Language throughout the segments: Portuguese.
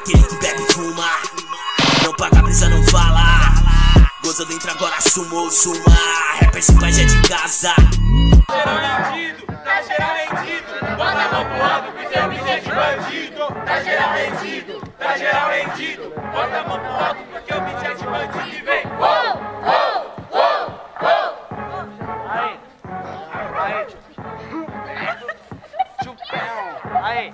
aquele que bebe e fuma. Não paga brisa, não fala. Goza dentro agora, sumou, suma. Rapper sem pai já é de casa. Geral rendido, tá geral rendido. Bota a mão pro alto que seu bicho é de bandido. Tá geral rendido, tá geral rendido. Bota a mão pro alto porque o bicho é de bandido. E vem, uou, uou, uou, uou. Aí, aí, chupão, aí,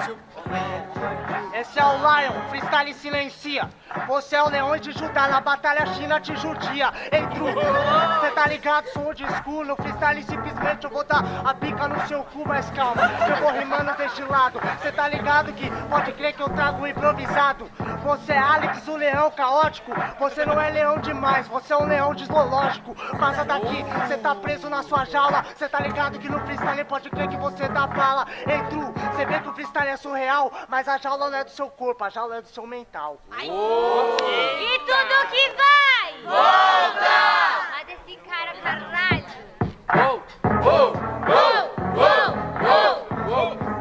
esse é o Lion, freestyle silencia. Você é o leão de Judá, na batalha China te judia. Entro, cê tá ligado, sou old school. No freestyle simplesmente eu vou dar a pica no seu cu, mas calma, que eu vou rimando deste lado. Cê tá ligado que pode crer que eu trago improvisado. Você é Alex, o leão caótico. Você não é leão demais, você é um leão de zoológico. Passa daqui, cê tá preso na sua jaula. Cê tá ligado que no freestyle pode crer que você dá bala. Entro, cê vê que o freestyle é surreal, mas a jaula não é do seu corpo, a jaula é do seu mental. E tudo que vai, volta! Mas esse cara, caralho. Uou, uou, uou, uou, uou, uou.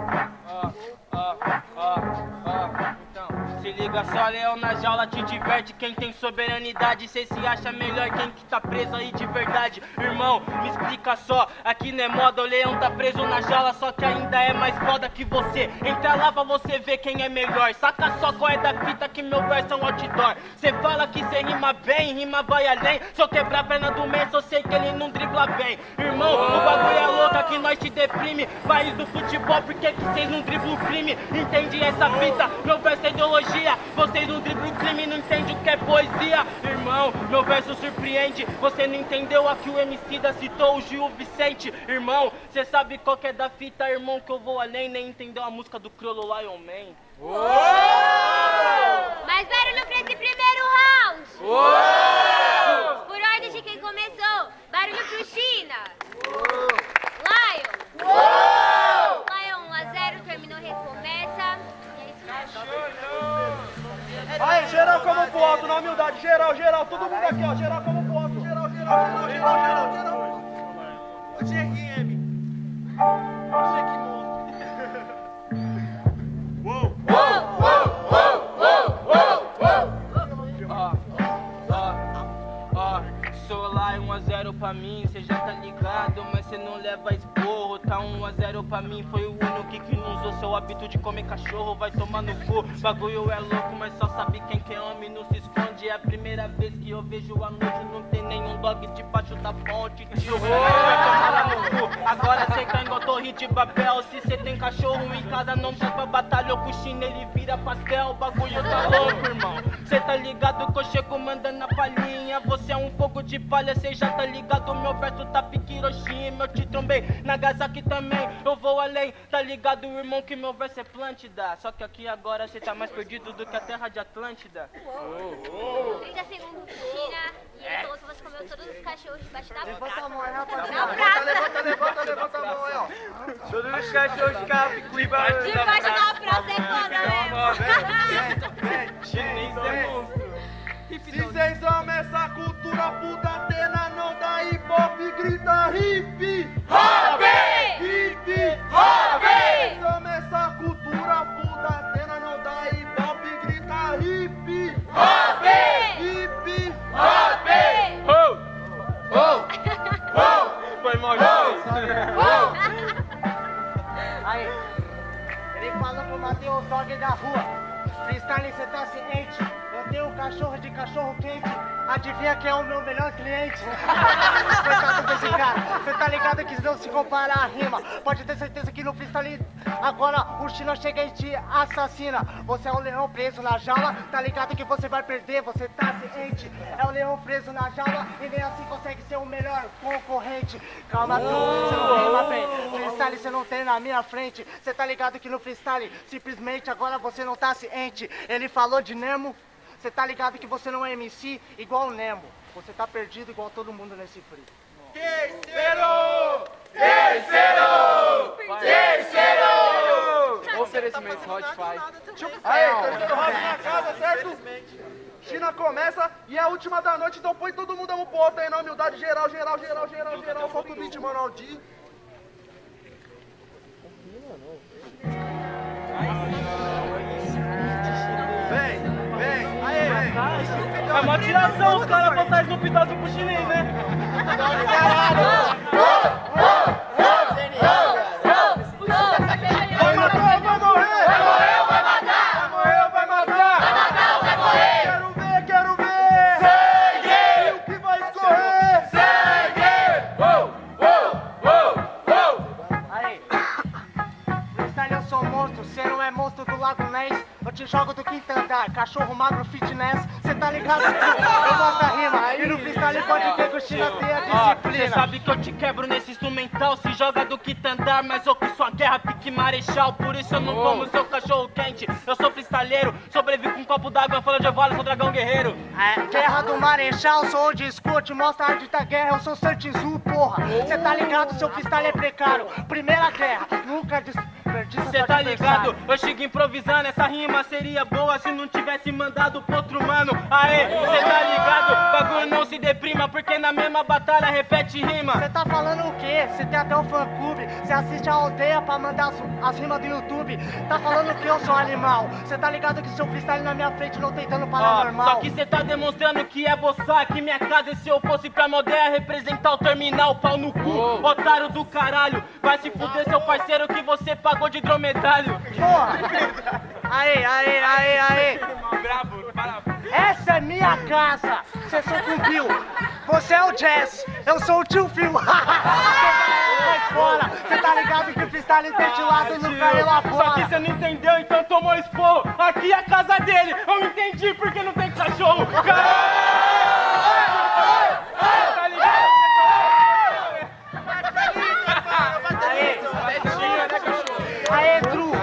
Então, se liga só, leão na jaula te diverte. Quem tem soberanidade, cê se acha melhor. Quem que tá preso aí de verdade? Irmão, me explica só, aqui não é moda. O leão tá preso na jaula, só que ainda é mais foda que você. Entra lá pra você ver quem é melhor. Saca só qual é da fita que meu verso é um outdoor. Cê fala que cê rima bem, rima vai além. Se eu quebrar a perna do Messi, eu sei que ele não dribla bem. Irmão, o bagulho é louco, aqui nós te deprime. País do futebol, por que cês não driblam o crime? Entende essa fita? Meu verso é ideologia. Vocês não driblam o crime, não entendem o que é poesia. Irmão, meu verso surpreende. Você não entendeu aqui o Emicida citou o Gil Vicente. Irmão, cê sabe qual que é da fita, irmão, que eu vou além. Nem entendeu a música do Criolo Lion Man. Mas barulho pra esse primeiro round. Por ordem de quem começou. Barulho pro China. Lion. Lion 1-0, terminou, recomeça. E é isso mesmo. Aí, geral como pro alto, na humildade, geral, geral, todo mundo aqui, ó, geral como pro alto, geral, geral, geral, geral, geral. Ô, GRM. Você que monstro. Uou, Sou lá 1-0 pra mim, cê já tá ligado, mas cê não leva esporro. Tá 1-0 pra mim, foi o único que não usou seu hábito de comer cachorro. Vai tomar no cu, bagulho é louco, mas só sabe quem é homem não se esconde. É a primeira vez que eu vejo a noite, não tem nenhum dog debaixo da ponte. Tio, vai tomar lá no cu, agora cê cai igual torre de papel. Se cê tem cachorro em casa, não vai pra batalha, com o China ele vira pastel. O bagulho tá louco, irmão, cê tá ligado que eu chego mandando a palhinha. Você é um fogo de palha, cê já tá ligado, meu verso tá pique Hiroshima. Eu te trombei, Nagasaki também, eu vou além. Tá ligado, irmão, que meu verso é Plântida. Só que aqui agora cê tá mais perdido do que a terra de Atlântida. 30 segundos, China. E ele falou que você comeu todos os cachorros debaixo da Levanta a praça. mão aí, rapaziada. Na praça. Levanta a mão aí, ó. Todos os cachorros de Capicuíba. Debaixo da praça é foda mesmo. Chinês é monstro. Se vocês amam essa cultura puta Atena, não dá hip hop, grita hip hop! Hip hop! Se vocês amam essa cultura puta Atena, não dá hip hop, grita hip hop! Hip hop! Foi mal, Aí, ele falou que eu matei o dog da rua. Freestyle, cê tá ciente? Eu tenho um cachorro de cachorro quente. Adivinha quem é o meu melhor cliente? Coitado desse cara. Cê tá ligado que não se compara a rima. Pode ter certeza que no freestyle agora o China chega e te assassina. Você é um leão preso na jaula. Tá ligado que você vai perder, você tá ciente? É um leão preso na jaula e nem assim consegue ser o melhor concorrente. Calma tu, cê não rima bem. Freestyle cê não tem na minha frente. Cê tá ligado que no freestyle simplesmente agora você não tá ciente. Ele falou de Nemo. Você tá ligado que você não é MC igual o Nemo. Você tá perdido igual todo mundo nesse free. Terceiro! Oferecimento Hot Aí, terceiro round na casa, certo? China começa e é a última da noite, então põe todo mundo um ponto aí na humildade geral. Solta o beat, mano, Aldi. É uma tiração os caras botarem no Dog pro chinês, né? Vai matar ou vai morrer? Vai morrer ou vai matar? Vai morrer ou vai matar? Vai matar ou vai morrer? Quero ver! Sangue! E o que vai escorrer? Sangue! Aí, freestyle, eu sou monstro, cê não é monstro do Lago Ness. Eu te jogo do quinto andar, cachorro magro fitness. Cê tá ligado? Eu gosto da rima. E no freestyle pode ver que o China tem a disciplina. Cê sabe que eu te quebro nesse instrumental. Se joga do quinto andar, mas eu com sua guerra pique marechal. Por isso eu não como seu cachorro quente. Eu sou freestyleiro, sobrevivo com um copo d'água. Falando de Evalo, sou dragão guerreiro. Guerra do Marechal, sou old school, te mostra a arte da guerra, eu sou Santizu, porra. Cê tá ligado, seu freestyle é precário. Primeira guerra, nunca desperdiça. Cê tá ligado, eu chego improvisando. Essa rima seria boa se não tivesse mandado pro outro mano. Aê, cê tá ligado, bagulho não se deprima, porque na mesma batalha repete rima. Cê tá falando o quê? Cê tem até o fã clube, cê assiste a aldeia pra mandar as rimas do YouTube. Tá falando que eu sou animal. Cê tá ligado que seu freestyle na minha frente não tem dano paranormal. Só que cê tá demonstrando que é boçar. Que minha casa, se eu fosse pra Modeia representar o terminal, pau no cu, otário do caralho. Vai se fuder, seu parceiro, que você pagou de dromedário. Porra! Aí. Bravo, para. Essa é minha casa, cê sucumbiu. Você é o Jazz, eu sou o tio Phil. Vai fora, cê tá ligado que o freestyle ventilado não caiu lá fora. Só que cê não entendeu, então tomou esporro. Aqui é a casa dele, eu não entendi porque não tem cachorro. Tá ligado? Aê, Tru.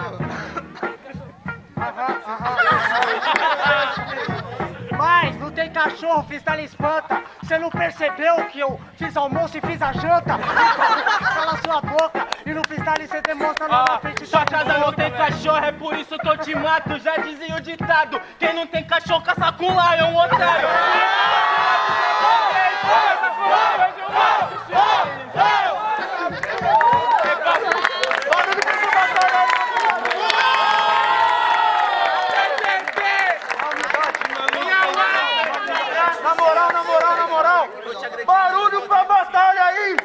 Mas não tem cachorro, freestyle espanta. Você não percebeu que eu fiz almoço e fiz a janta? Cala sua boca e no freestyle você demonstra na minha frente. Sua casa não tem cachorro, é por isso que eu te mato. Já dizia o ditado, quem não tem cachorro caça com lion, otário. Na moral, barulho pra batalha aí!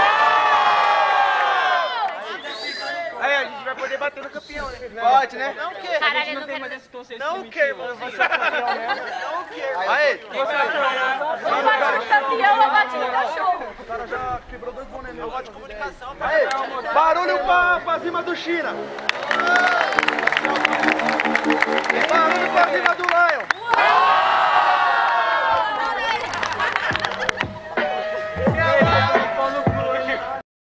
Aí a gente vai poder bater no campeão, né? Pode, né? Não quer. A gente não tem mais esse conceito. Não quer, mano. Você é campeão mesmo. Não quer. Aí, Eu bati no campeão, eu bati no cachorro. o cara já quebrou 2 bonés. Eu gosto de comunicação. Aí, barulho pra cima do China.